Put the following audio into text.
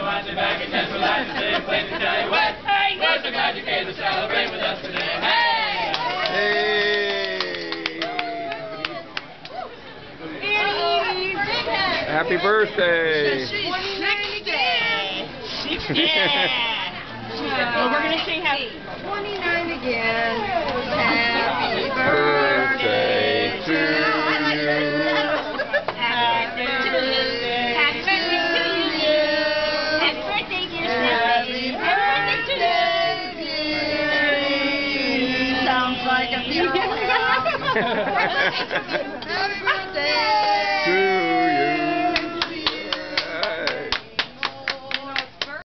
want you back and just relax and stay playing to tell you what. Hey, we're so glad you came to celebrate with us today. Hey! Hey! Happy birthday! She's 60. Yeah! Well, we're going to sing happy. 29 again. Happy birthday to you. Happy birthday. Happy birthday to you. Happy birthday, dear Sally. Happy birthday to you. Sounds like a beautiful.